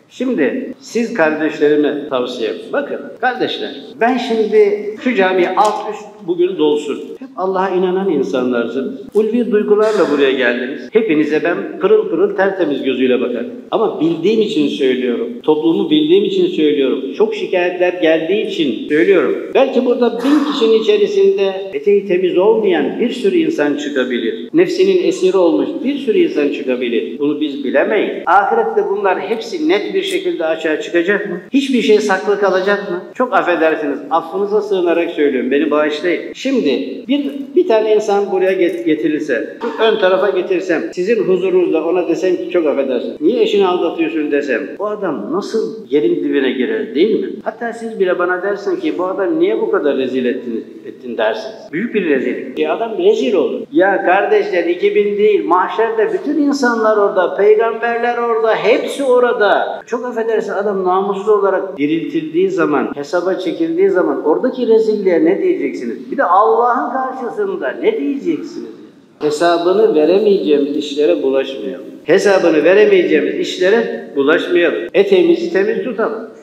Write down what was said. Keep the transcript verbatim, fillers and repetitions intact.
Şimdi siz kardeşlerime tavsiye edin. Bakın kardeşler, ben şimdi şu camiyi alt üst bugün dolsun. Hep Allah'a inanan insanlarsınız. Ulvi duygularla buraya geldiniz. Hepinize ben pırıl pırıl tertemiz gözüyle bakarım. Ama bildiğim için söylüyorum. Toplumu bildiğim için söylüyorum. Çok şikayetler geldiği için söylüyorum. Belki burada bin kişinin içerisinde eteği temiz olmayan bir sürü insan çıkabilir. Nefsinin esiri olmuş bir sürü insan çıkabilir. Bunu biz bilemeyiz. Ahirette bunlar hepsi net bir şekilde açığa çıkacak mı? Hiçbir şey saklı kalacak mı? Çok affedersiniz. Affınıza sığınarak söylüyorum. Beni bağışlayın. Şimdi bir, bir tane insan buraya getirilse, ön tarafa getirsem, sizin huzurunuzda ona desem ki çok affedersin. Niye eşini aldatıyorsun desem, o adam nasıl yerin dibine girer değil mi? Hatta siz bile bana dersin ki bu adam niye bu kadar rezil ettin, ettin dersiniz. Büyük bir rezillik. Bir adam rezil olur. Ya kardeşler iki bin değil, mahşerde bütün insanlar orada, peygamberler orada, hepsi orada. Çok affedersin adam namuslu olarak diriltildiği zaman, hesaba çekildiği zaman oradaki rezilliğe ne diyeceksiniz? Bir de Allah'ın karşısında ne diyeceksiniz? Hesabını veremeyeceğimiz işlere bulaşmayalım. Hesabını veremeyeceğimiz işlere bulaşmayalım. Eteğimizi temiz tutalım.